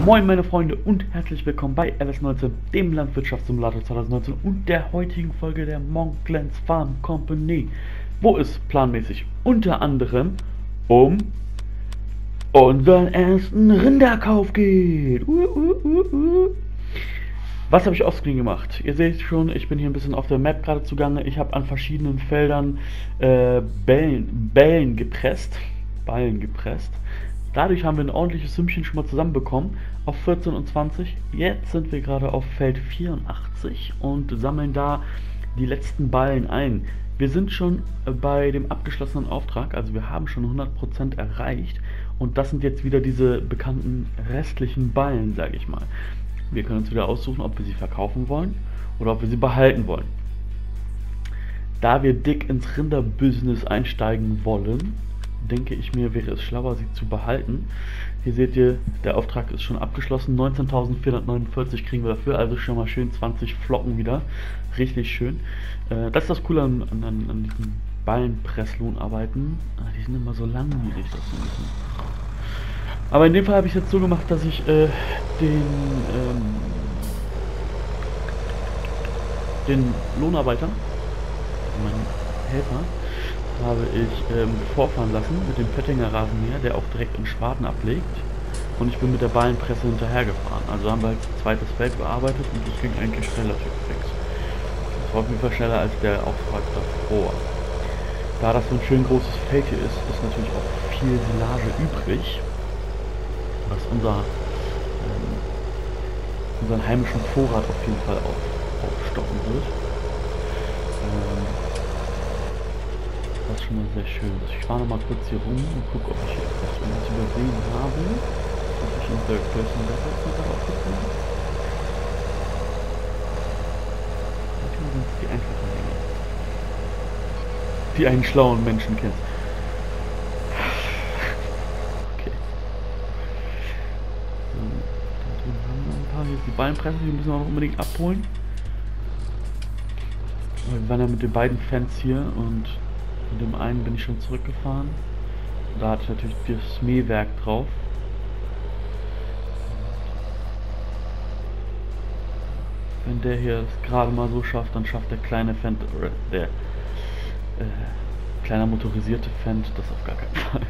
Moin meine Freunde und herzlich willkommen bei LS19, dem Landwirtschaftssimulator 2019 und der heutigen Folge der Monklands Farm Company, wo es planmäßig unter anderem um unseren ersten Rinderkauf geht. Was habe ich offscreen gemacht? Ihr seht schon, ich bin hier ein bisschen auf der Map gerade zugange. Ich habe an verschiedenen Feldern Ballen gepresst. Dadurch haben wir ein ordentliches Sümmchen schon mal zusammenbekommen auf 14 und 20. Jetzt sind wir gerade auf Feld 84 und sammeln da die letzten Ballen ein. Wir sind schon bei dem abgeschlossenen Auftrag, also wir haben schon 100% erreicht und das sind jetzt wieder diese bekannten restlichen Ballen, sage ich mal. Wir können uns wieder aussuchen, ob wir sie verkaufen wollen oder ob wir sie behalten wollen. Da wir dick ins Rinderbusiness einsteigen wollen, denke ich mir, wäre es schlauer, sie zu behalten. Hier seht ihr, der Auftrag ist schon abgeschlossen. 19.449 kriegen wir dafür, also schon mal schön 20 Flocken wieder. Richtig schön. Das ist das Coole an diesen Ballenpresslohnarbeiten. Die sind immer so langwierig, das zu müssen. Aber in dem Fall habe ich es jetzt so gemacht, dass ich den Lohnarbeiter, meinen Helfer, habe ich vorfahren lassen mit dem Fettinger Rasenmäher, der auch direkt in Schwaden ablegt, und ich bin mit der Ballenpresse hinterhergefahren. Also haben wir halt ein zweites Feld bearbeitet und das ging eigentlich relativ fix. Das war auf jeden Fall schneller als der Auftrag davor. Da das so ein schön großes Feld hier ist, ist natürlich auch viel Silage übrig, was unseren heimischen Vorrat auf jeden Fall aufstocken wird. Das ist schon mal sehr schön. Ich fahre noch mal kurz hier rum und gucke, ob ich hier etwas übersehen habe. Was ich in Third Person besser darauf gefunden. Manchmal sind es die einfachen Dinge, die einen schlauen Menschen kennt. Okay. So, da drüben haben wir ein paar. Hier ist die Ballenpresse, die müssen wir auch unbedingt abholen. Wir waren ja mit den beiden Fans hier und mit dem einen bin ich schon zurückgefahren. Da hatte ich natürlich das Mähwerk drauf. Wenn der hier es gerade mal so schafft, dann schafft der kleine Fendt, oder der kleiner motorisierte Fendt das auf gar keinen Fall.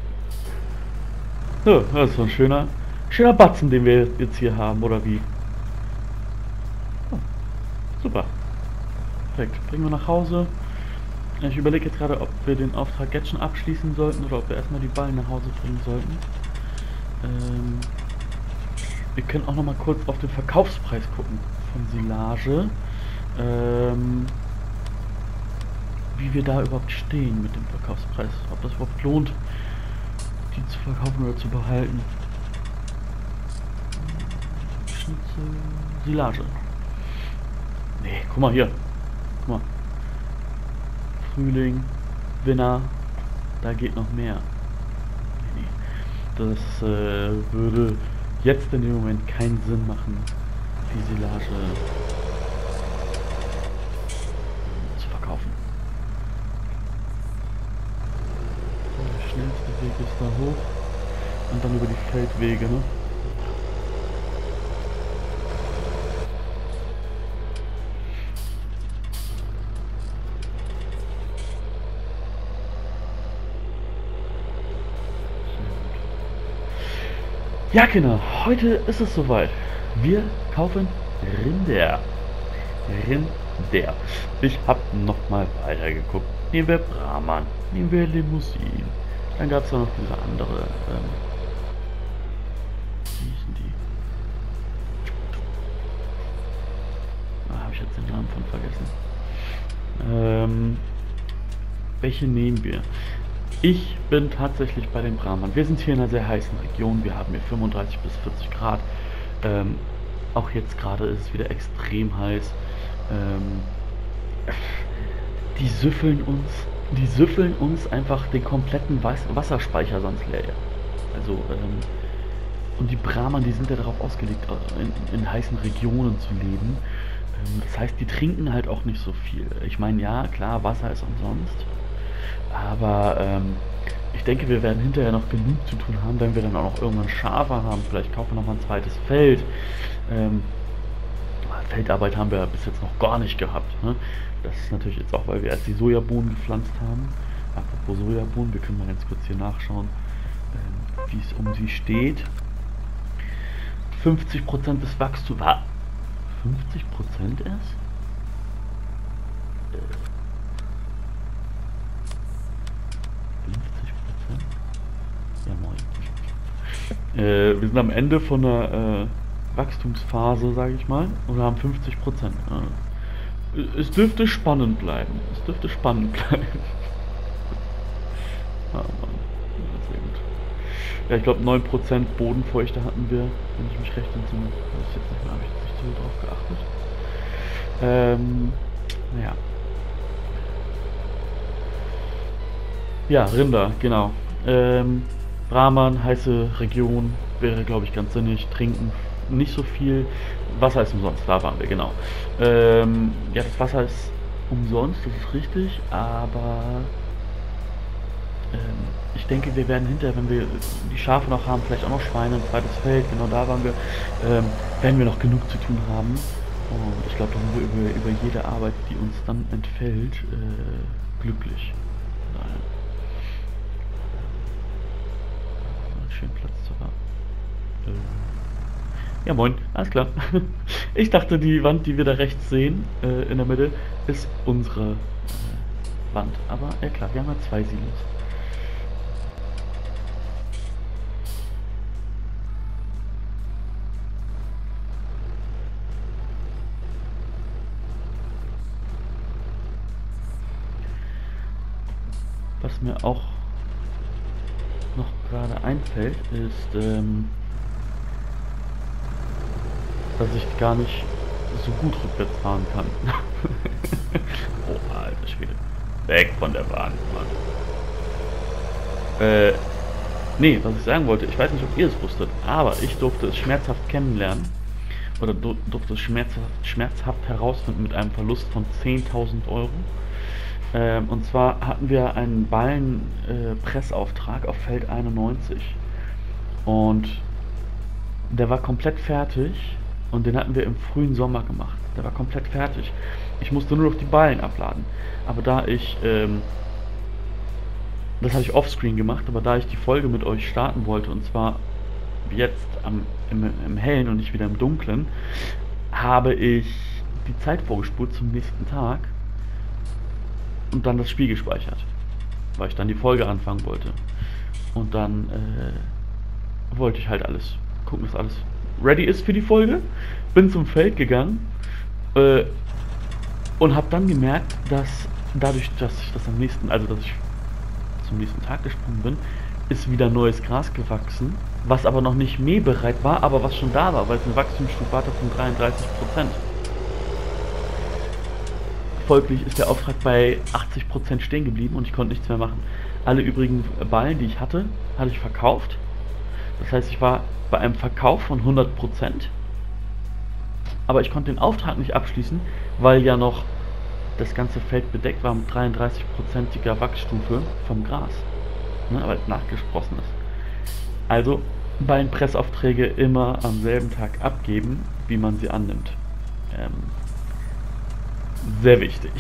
So, das ist so ein schöner Batzen, den wir jetzt hier haben, oder wie? Oh, super. Perfekt. Bringen wir nach Hause. Ich überlege jetzt gerade, ob wir den Auftrag jetzt schon abschließen sollten oder ob wir erstmal die Ballen nach Hause bringen sollten. Wir können auch noch mal kurz auf den Verkaufspreis gucken von Silage. Wie wir da überhaupt stehen mit dem Verkaufspreis. Ob das überhaupt lohnt, die zu verkaufen oder zu behalten. Silage. Nee, guck mal hier. Guck mal. Frühling, Winter, da geht noch mehr. Das würde jetzt in dem Moment keinen Sinn machen, die Silage zu verkaufen. Der schnellste Weg ist da hoch und dann über die Feldwege, ne? Ja, Kinder, heute ist es soweit. Wir kaufen Rinder. Ich habe nochmal weitergeguckt. Nehmen wir Brahman, nehmen wir Limousin. Dann gab es da noch diese andere. Wie hießen die? Habe ich jetzt den Namen von vergessen. Welche nehmen wir? Ich bin tatsächlich bei den Brahman. Wir sind hier in einer sehr heißen Region. Wir haben hier 35 bis 40 Grad. Auch jetzt gerade ist es wieder extrem heiß. Die süffeln uns einfach den kompletten Wasserspeicher sonst leer. Also, und die Brahman, die sind ja darauf ausgelegt, in heißen Regionen zu leben. Das heißt, die trinken halt auch nicht so viel. Ich meine, ja, klar, Wasser ist umsonst. Aber Ich denke, wir werden hinterher noch genug zu tun haben, wenn wir dann auch noch irgendwann Schafe haben. Vielleicht kaufen wir noch mal ein zweites Feld. Ähm, Feldarbeit haben wir bis jetzt noch gar nicht gehabt. Ne? Das ist natürlich jetzt auch, weil wir erst die Sojabohnen gepflanzt haben. Apropos Sojabohnen, wir können mal ganz kurz hier nachschauen, wie es um sie steht. 50% des Wachstums. 50% erst? Äh, 50%? Ja, moin. Wir sind am Ende von der Wachstumsphase, sage ich mal, und haben 50%. Es dürfte spannend bleiben. Es dürfte spannend bleiben. Ah, Mann. Sehr gut. Ja, ich glaube 9% Bodenfeuchte hatten wir, wenn ich mich recht entsinne. Das ist jetzt nicht mehr, habe ich jetzt nicht so drauf geachtet. Naja. Ja, Rinder, genau. Brahman, heiße Region, wäre glaube ich ganz sinnig. Trinken nicht so viel. Wasser ist umsonst, da waren wir, genau. Ja, das Wasser ist umsonst, das ist richtig, aber ich denke, wir werden hinterher, wenn wir die Schafe noch haben, vielleicht auch noch Schweine, ein zweites Feld, genau da waren wir, werden wir noch genug zu tun haben. Und ich glaube, da sind wir über jede Arbeit, die uns dann entfällt, glücklich. Daher. Einen schönen Platz zu haben. Ja, moin, alles klar. Ich dachte, die Wand, die wir da rechts sehen, in der Mitte, ist unsere Wand. Aber ja klar, wir haben ja zwei Silos. Was mir auch noch gerade einfällt, ist, dass ich gar nicht so gut rückwärts fahren kann. Oh, alter Schwede. Weg von der Bahn, Mann. Nee, was ich sagen wollte, ich weiß nicht, ob ihr es wusstet, aber ich durfte es schmerzhaft kennenlernen. Oder durfte es schmerzhaft herausfinden mit einem Verlust von 10.000 Euro. Und zwar hatten wir einen Ballenpressauftrag auf Feld 91. Und der war komplett fertig. Und den hatten wir im frühen Sommer gemacht. Der war komplett fertig. Ich musste nur noch die Ballen abladen. Aber da ich, das habe ich offscreen gemacht, aber da ich die Folge mit euch starten wollte, und zwar jetzt im Hellen und nicht wieder im Dunklen, habe ich die Zeit vorgespult zum nächsten Tag und dann das Spiel gespeichert, weil ich dann die Folge anfangen wollte. Und dann wollte ich halt alles gucken, dass alles ready ist für die Folge. Bin zum Feld gegangen und habe dann gemerkt, dass dadurch, dass ich das dass ich zum nächsten Tag gesprungen bin, ist wieder neues Gras gewachsen, was aber noch nicht mähbereit war, aber was schon da war, weil es eine Wachstumsstufe hatte von 33%. Folglich ist der Auftrag bei 80% stehen geblieben und ich konnte nichts mehr machen. Alle übrigen Ballen, die ich hatte ich verkauft. Das heißt, ich war bei einem Verkauf von 100%, aber ich konnte den Auftrag nicht abschließen, weil ja noch das ganze Feld bedeckt war mit 33%iger Wachsstufe vom Gras, ne, weil es nachgesprossen ist. Also Ballenpressaufträge immer am selben Tag abgeben, wie man sie annimmt. Sehr wichtig.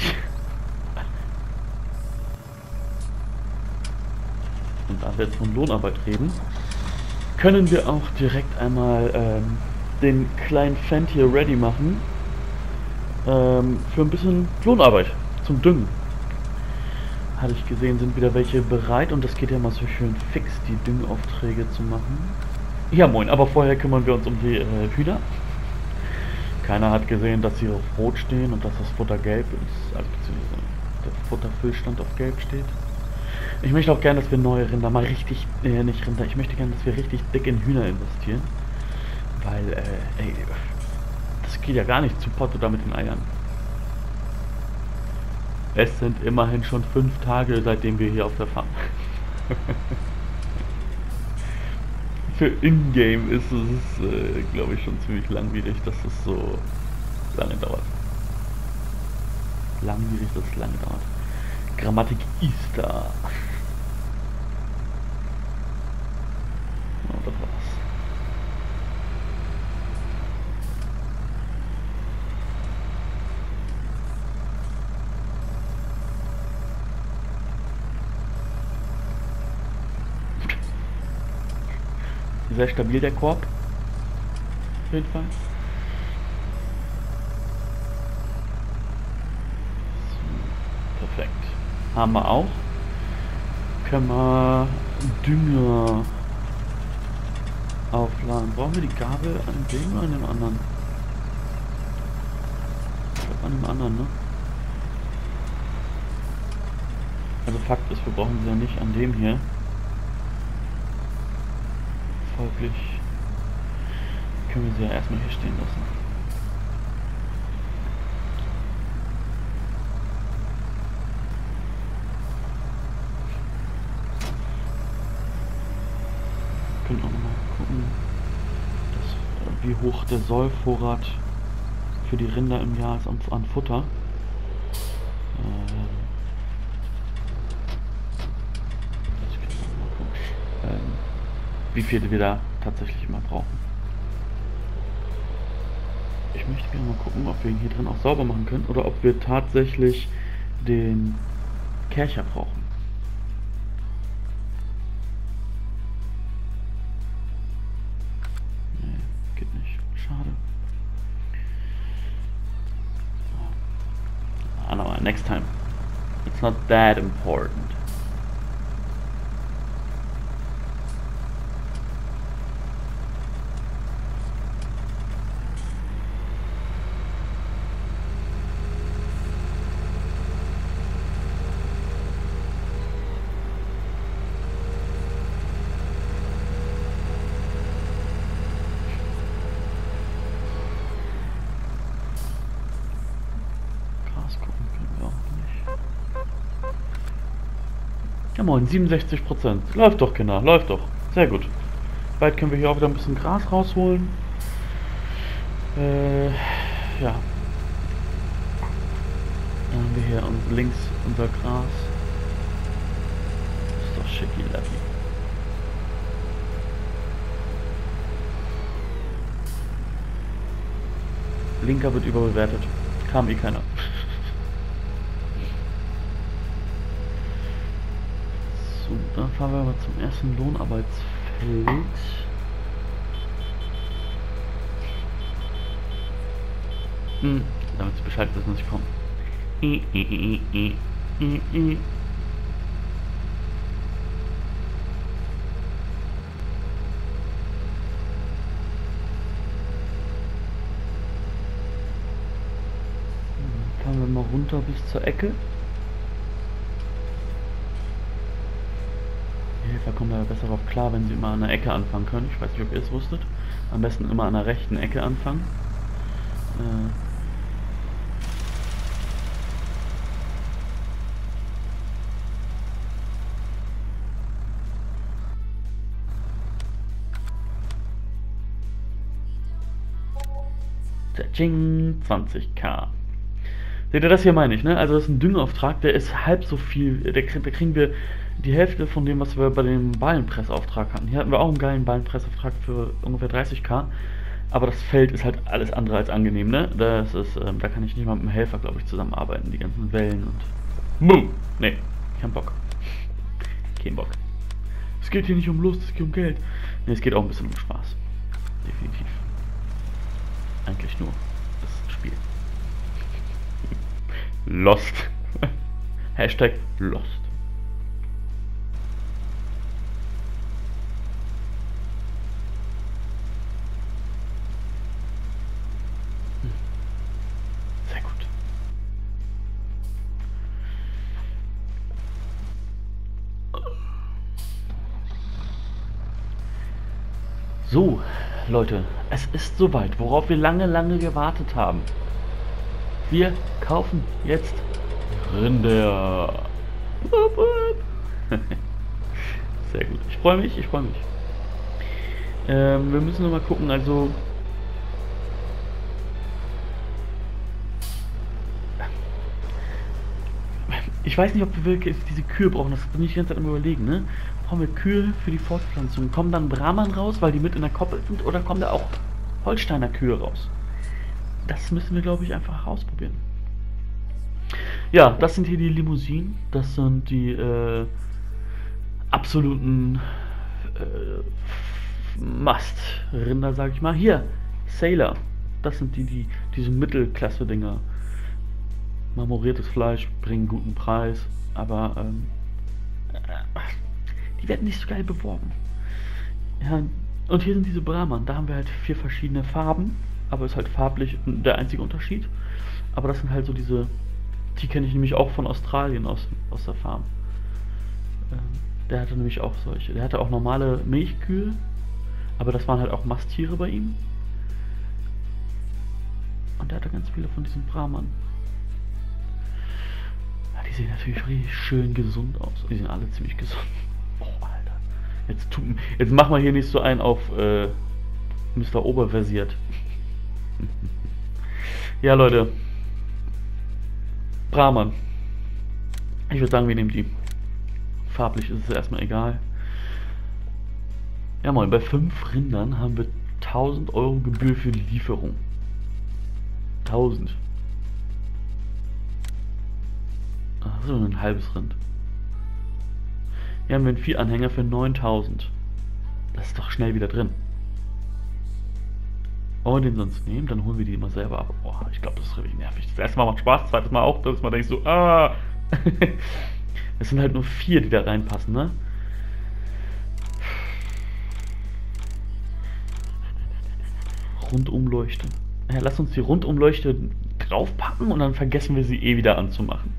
Und da wir jetzt von Lohnarbeit reden, können wir auch direkt einmal den kleinen Fendt hier ready machen für ein bisschen Lohnarbeit zum Düngen. Hatte ich gesehen, sind wieder welche bereit und das geht ja mal so schön fix, die Düngaufträge zu machen. Ja moin, aber vorher kümmern wir uns um die Hühner. Keiner hat gesehen, dass sie auf Rot stehen und dass das Futter gelb ist, also beziehungsweise der Futterfüllstand auf gelb steht. Ich möchte auch gerne, dass wir neue Rinder mal richtig, nicht Rinder, ich möchte gerne, dass wir richtig dick in Hühner investieren. Weil, ey, das geht ja gar nicht zu Potte da mit den Eiern. Es sind immerhin schon 5 Tage, seitdem wir hier auf der Farm. Für Ingame ist es, glaube ich, schon ziemlich langwierig, dass es so lange dauert. Langwierig, dass es lange dauert. Grammatik ist da. sehr stabil, der Korb. Auf jeden Fall. So, perfekt. Haben wir auch. Können wir Dünger aufladen. Brauchen wir die Gabel an dem oder an dem anderen? Ich glaube an dem anderen, ne? Also Fakt ist, wir brauchen sie ja nicht an dem hier. Folglich können wir sie ja erstmal hier stehen lassen. Wir können auch nochmal gucken, wie hoch der Sollvorrat für die Rinder im Jahr ist an Futter. Wie viel wir da tatsächlich immer brauchen. Ich möchte gerne mal gucken, ob wir ihn hier drin auch sauber machen können oder ob wir tatsächlich den Kercher brauchen. Nee, geht nicht. Schade. Ah, no, next time. It's not that important. Ja moin, 67%. Läuft doch, Kinder, läuft doch. Sehr gut. Bald können wir hier auch wieder ein bisschen Gras rausholen. Ja. Dann haben wir hier links unser Gras. Das ist doch schicki lappy. Linker wird überbewertet. Kam eh keiner. So, dann fahren wir mal zum ersten Lohnarbeitsfeld. Damit Sie Bescheid wissen, dass ich komme. Fahren wir mal runter bis zur Ecke. Die Helfer kommen da besser drauf klar, wenn sie immer an der Ecke anfangen können. Ich weiß nicht, ob ihr es wusstet. Am besten immer an der rechten Ecke anfangen. Tsching, 20.000. Seht ihr, das hier meine ich, ne? Also das ist ein Düngeauftrag, der ist halb so viel, da kriegen wir die Hälfte von dem, was wir bei dem Ballenpressauftrag hatten. Hier hatten wir auch einen geilen Ballenpressauftrag für ungefähr 30.000, aber das Feld ist halt alles andere als angenehm, ne? Das ist, da kann ich nicht mal mit einem Helfer, glaube ich, zusammenarbeiten, die ganzen Wellen und... Boom! Ne, kein Bock. Kein Bock. Es geht hier nicht um Lust, es geht um Geld. Ne, es geht auch ein bisschen um Spaß. Definitiv. Eigentlich nur das Spiel. Lost. Hashtag Lost. Sehr gut. So, Leute, es ist soweit, worauf wir lange gewartet haben. Wir kaufen jetzt Rinder. Sehr gut. Ich freue mich, wir müssen noch mal gucken, also... Ich weiß nicht, ob wir wirklich diese Kühe brauchen, das bin ich die ganze Zeit am Überlegen, ne? Brauchen wir Kühe für die Fortpflanzung? Kommen dann Brahman raus, weil die mit in der Koppel sind, oder kommen da auch Holsteiner Kühe raus? Das müssen wir, glaube ich, einfach ausprobieren. Ja, das sind hier die Limousinen. Das sind die absoluten Mastrinder, sag ich mal. Hier, Sailor. Das sind diese Mittelklasse-Dinger. Marmoriertes Fleisch, bringen guten Preis, aber die werden nicht so geil beworben. Ja, und hier sind diese Brahman. Da haben wir halt 4 verschiedene Farben, aber ist halt farblich der einzige Unterschied. Aber das sind halt so die kenne ich nämlich auch von Australien aus der Farm. Der hatte nämlich auch solche. Der hatte auch normale Milchkühe, aber das waren halt auch Masttiere bei ihm. Und der hatte ganz viele von diesen Brahman. Ja, die sehen natürlich richtig schön gesund aus. Die sind alle ziemlich gesund. Oh, Alter. Jetzt machen wir hier nicht so einen auf Mr. Oberversiert. Ja, Leute. Brahman. Ich würde sagen, wir nehmen die. Farblich ist es erstmal egal. Ja, moin. Bei 5 Rindern haben wir 1000 Euro Gebühr für die Lieferung. 1000. Ach, so ein halbes Rind. Hier haben wir einen Viehanhänger für 9000. Das ist doch schnell wieder drin. Wollen wir den sonst nehmen? Dann holen wir die immer selber ab. Boah, ich glaube, das ist richtig nervig. Das erste Mal macht Spaß, das zweite Mal auch. Das Mal denkst du, Es sind halt nur 4, die da reinpassen, ne? Rundumleuchte. Ja, lass uns die Rundumleuchte draufpacken und dann vergessen wir sie eh wieder anzumachen.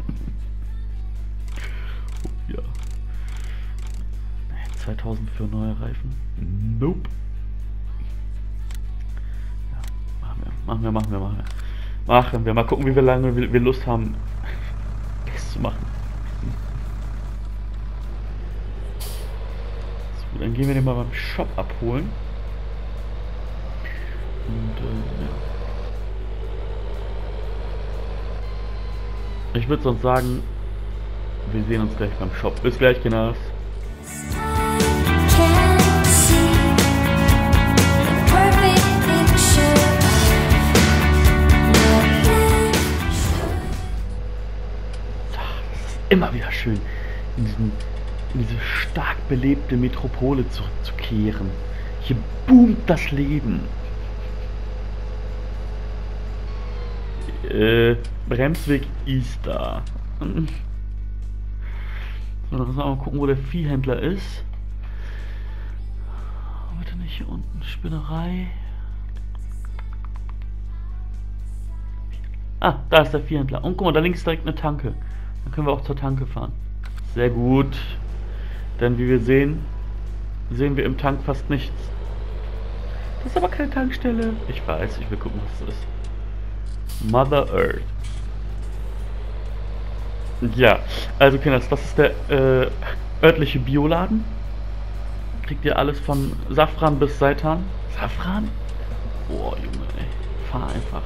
Ja. 2000 für neue Reifen. Nope. Ja, machen wir. Mal gucken, wie lange wir Lust haben, das zu machen. So, dann gehen wir den mal beim Shop abholen. Und ja. Ich würde sonst sagen, wir sehen uns gleich beim Shop. Bis gleich, Kinders. Immer wieder schön, in diese stark belebte Metropole zurückzukehren. Hier boomt das Leben. Bremsweg ist da. So, dann müssen wir mal gucken, wo der Viehhändler ist. Bitte nicht hier unten. Spinnerei. Ah, da ist der Viehhändler. Und guck mal, da links direkt eine Tanke. Dann können wir auch zur Tanke fahren. Sehr gut. Denn wie wir sehen wir im Tank fast nichts. Das ist aber keine Tankstelle. Ich weiß, ich will gucken, was das ist. Mother Earth. Ja, also Kinders, das ist der örtliche Bioladen. Kriegt ihr alles von Safran bis Seitan. Safran? Boah, Junge, ey. Fahr einfach.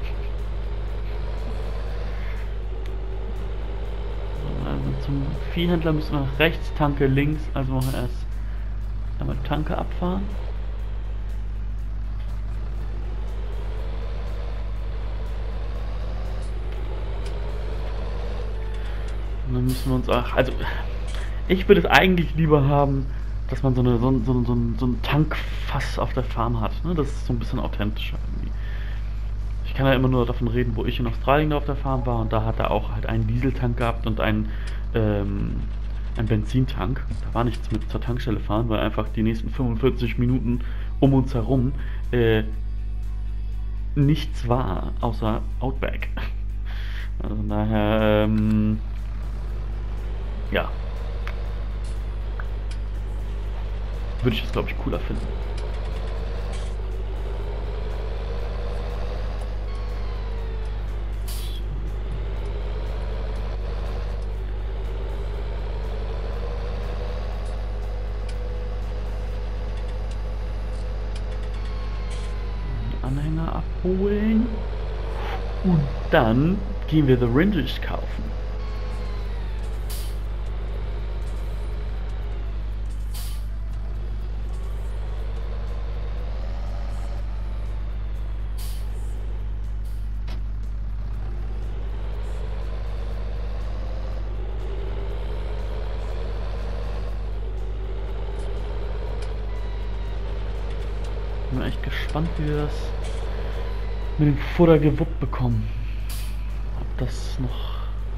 So, also zum Viehhändler müssen wir nach rechts, Tanke links. Also machen wir erst einmal Tanke abfahren. Und dann müssen wir uns auch, also ich würde es eigentlich lieber haben, dass man so ein Tankfass auf der Farm hat. Ne? Das ist so ein bisschen authentischer irgendwie. Ich kann ja immer nur davon reden, wo ich in Australien auf der Farm war und da hat er auch halt einen Dieseltank gehabt und einen Benzintank. Da war nichts mit zur Tankstelle fahren, weil einfach die nächsten 45 Minuten um uns herum nichts war, außer Outback. Also daher, ja. Würde ich das, glaube ich, cooler finden. Anhänger abholen. Und dann gehen wir The Rinders kaufen. Bin echt gespannt, wie wir das mit dem Futter gewuppt bekommen. Ob das noch...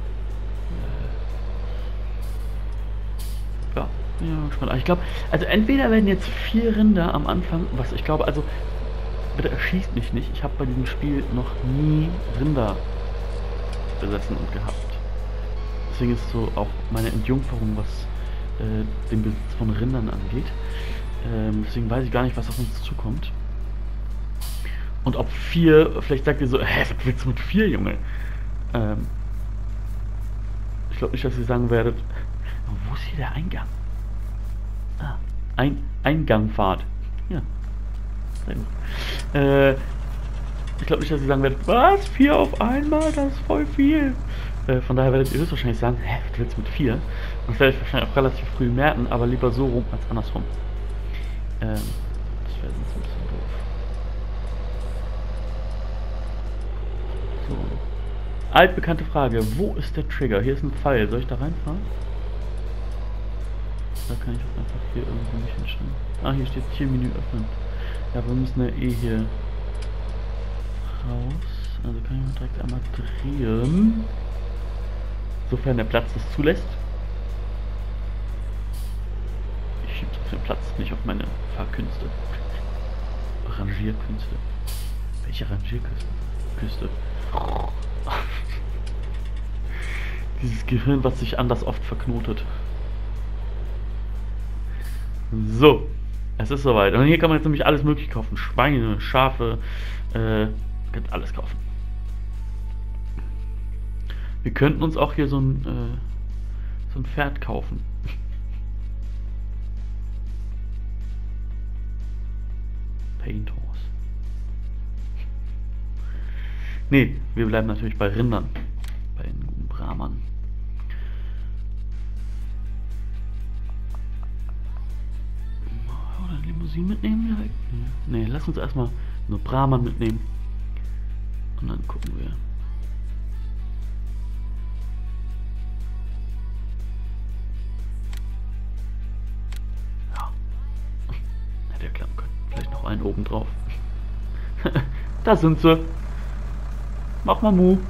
ja, gespannt. Ich glaube, also entweder werden jetzt 4 Rinder am Anfang, was ich glaube, also bitte erschießt mich nicht, ich habe bei diesem Spiel noch nie Rinder besessen und gehabt. Deswegen ist so auch meine Entjungferung, was den Besitz von Rindern angeht. Deswegen weiß ich gar nicht, was auf uns zukommt. Und ob 4, vielleicht sagt ihr so, hä, was willst du mit 4, Junge? Ich glaube nicht, dass ihr sagen werdet, wo ist hier der Eingang? Ah, Eingangfahrt. Ja, sehr gut. Ich glaube nicht, dass ihr sagen werdet, was, 4 auf einmal, das ist voll viel. Von daher werdet ihr höchstwahrscheinlich sagen, hä, was willst du mit 4? Und das werde ich wahrscheinlich auch relativ früh merken, aber lieber so rum als andersrum. Das wäre sonst ein bisschen doof. So. Altbekannte Frage, wo ist der Trigger? Hier ist ein Pfeil, soll ich da reinfahren? Da kann ich auch einfach hier irgendwo nicht hinstellen. Ah, hier steht Tiermenü öffnen. Ja, wir müssen ja eh hier raus. Also kann ich mal direkt einmal drehen. Sofern der Platz das zulässt. Ich schiebe auf den Platz, nicht auf meine Fahrkünste. Rangierkünste. Welche Rangierküste? Dieses Gehirn, was sich anders oft verknotet. So, es ist soweit. Und hier kann man jetzt nämlich alles mögliche kaufen. Schweine, Schafe, könnt alles kaufen. Wir könnten uns auch hier so ein Pferd kaufen. Paint Horse. Nee, wir bleiben natürlich bei Rindern. Bei den guten Brahmern. Oder Limousine mitnehmen direkt? Nee, lass uns erstmal nur Brahman mitnehmen. Und dann gucken wir. Ja. Hätte ja klappen können. Vielleicht noch einen oben drauf. Da sind sie. Mach mal Mu.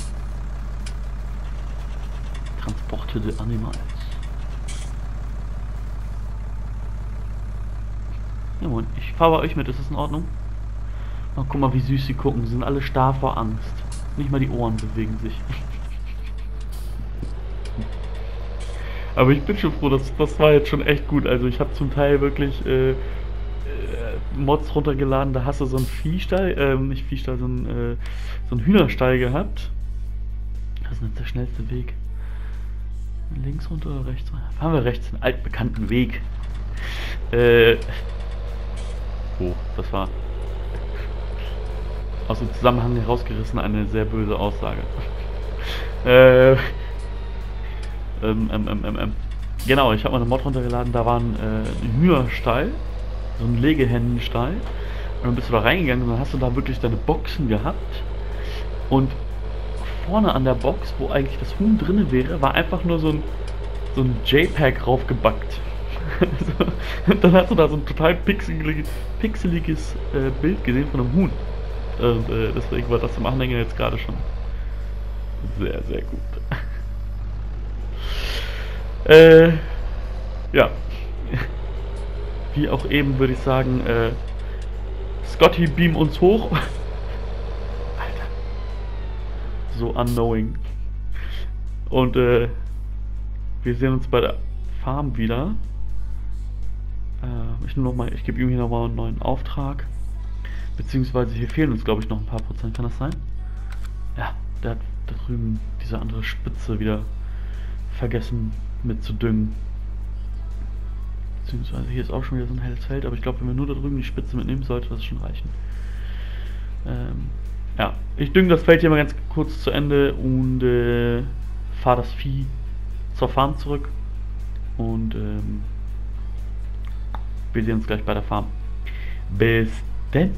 Transporte de Animals. Ja, Mann, ich fahre bei euch mit, ist das in Ordnung? Oh, guck mal, wie süß sie gucken. Sie sind alle starr vor Angst. Nicht mal die Ohren bewegen sich. Aber ich bin schon froh, das war jetzt schon echt gut. Also ich habe zum Teil wirklich Mods runtergeladen, da hast du so einen Viehstall, nicht Viehstall, so einen Hühnerstall gehabt. Das ist jetzt der schnellste Weg. Links runter oder rechts runter? Fahren wir rechts, einen altbekannten Weg. Oh, das war aus dem Zusammenhang herausgerissen eine sehr böse Aussage. Genau, ich habe mal eine Mod runtergeladen, da war ein Hühnerstall, so ein Legehennenstall. Und dann bist du da reingegangen und dann hast du da wirklich deine Boxen gehabt. Und vorne an der Box, wo eigentlich das Huhn drin wäre, war einfach nur so ein JPEG raufgebackt. Dann hast du da so ein total pixeliges Bild gesehen von einem Huhn. Und deswegen war das zum Anhänger jetzt gerade schon sehr, sehr gut. Ja. Wie auch eben würde ich sagen, Scotty, beam uns hoch. Alter. So unknowing. Und wir sehen uns bei der Farm wieder. Ich gebe ihm hier nochmal einen neuen Auftrag. Beziehungsweise hier fehlen uns, glaube ich, noch ein paar Prozent. Kann das sein? Ja, der hat da drüben diese andere Spitze wieder vergessen mit zu düngen. Beziehungsweise hier ist auch schon wieder so ein helles Feld, aber ich glaube, wenn wir nur da drüben die Spitze mitnehmen, sollte das schon reichen. Ja, ich dünge das Feld hier mal ganz kurz zu Ende und fahre das Vieh zur Farm zurück. Und wir sehen uns gleich bei der Farm. Bis dann.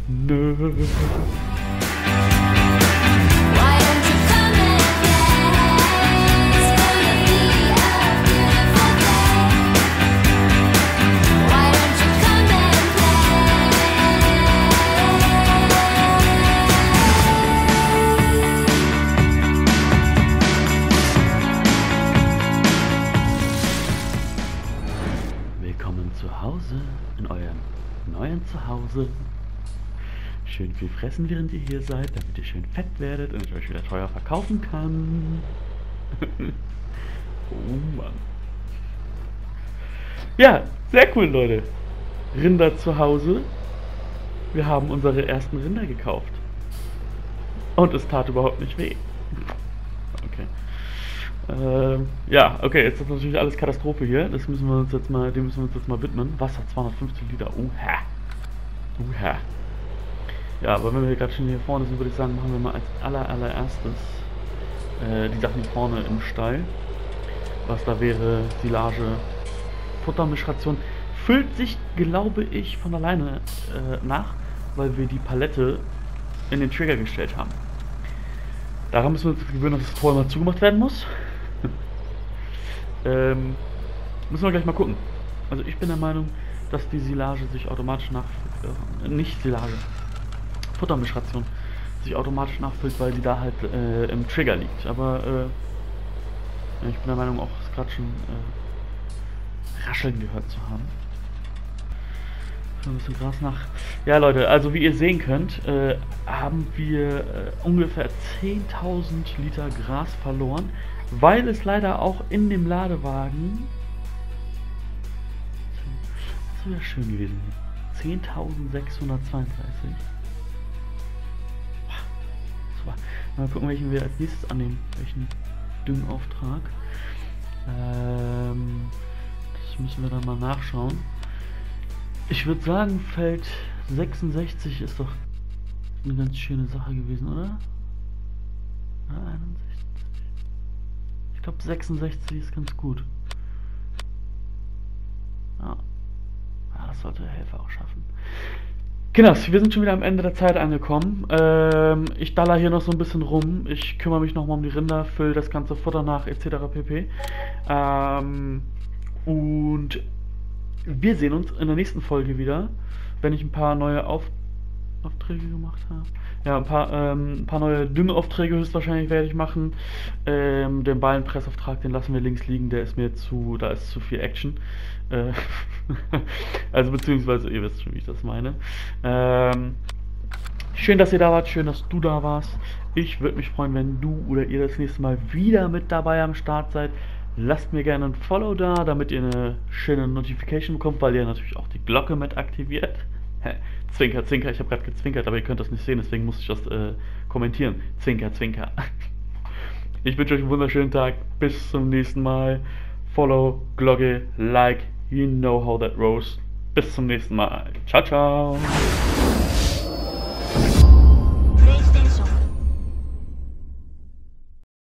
in eurem neuen Zuhause. Schön viel fressen, während ihr hier seid, damit ihr schön fett werdet und ich euch wieder teuer verkaufen kann. Oh Mann. Ja, sehr cool, Leute. Rinder zu Hause. Wir haben unsere ersten Rinder gekauft. Und es tat überhaupt nicht weh. Okay. Ja, okay, jetzt ist natürlich alles Katastrophe hier. Das müssen wir uns jetzt mal, dem müssen wir uns jetzt mal widmen. Wasser 250 Liter. Uha. Ja, aber wenn wir gerade schon hier vorne sind, würde ich sagen, machen wir mal als allererstes die Sachen hier vorne im Stall. Was da wäre, Silage, Futtermischration. Füllt sich, glaube ich, von alleine nach, weil wir die Palette in den Trigger gestellt haben. Daran müssen wir uns gewöhnen, dass das Tor mal zugemacht werden muss. Müssen wir gleich mal gucken. Also ich bin der Meinung, dass die Silage sich automatisch nicht Silage, Futtermischration sich automatisch nachfüllt, weil die da halt im Trigger liegt. Aber ich bin der Meinung, auch es gerade schon Rascheln gehört zu haben. Ein bisschen Gras nach. Ja, Leute, also wie ihr sehen könnt, haben wir ungefähr 10.000 Liter Gras verloren, weil es leider auch in dem Ladewagen. Das wäre schön gewesen. 10.632. Mal gucken, welchen wir als nächstes annehmen. Welchen Düngenauftrag. Das müssen wir dann mal nachschauen. Ich würde sagen, Feld 66 ist doch eine ganz schöne Sache gewesen, oder? 61. Ich glaube 66 ist ganz gut. Ja, das sollte der Helfer auch schaffen. Kinders, wir sind schon wieder am Ende der Zeit angekommen. Ich daller hier noch so ein bisschen rum. Ich kümmere mich nochmal um die Rinder, fülle das ganze Futter nach, etc. pp. Und wir sehen uns in der nächsten Folge wieder, wenn ich ein paar neue Aufträge gemacht habe. Ja, ein paar neue Düngeaufträge höchstwahrscheinlich werde ich machen. Den Ballenpressauftrag, den lassen wir links liegen, da ist zu viel Action. Also beziehungsweise, ihr wisst schon, wie ich das meine. Schön, dass ihr da wart, schön, dass du da warst. Ich würde mich freuen, wenn du oder ihr das nächste Mal wieder mit dabei am Start seid. Lasst mir gerne ein Follow da, damit ihr eine schöne Notification bekommt, weil ihr natürlich auch die Glocke mit aktiviert. Zwinker, Zwinker, ich habe gerade gezwinkert, aber ihr könnt das nicht sehen, deswegen muss ich das kommentieren. Zwinker, Zwinker. Ich wünsche euch einen wunderschönen Tag, bis zum nächsten Mal. Follow, Glocke, Like, you know how that rolls. Bis zum nächsten Mal. Ciao, ciao.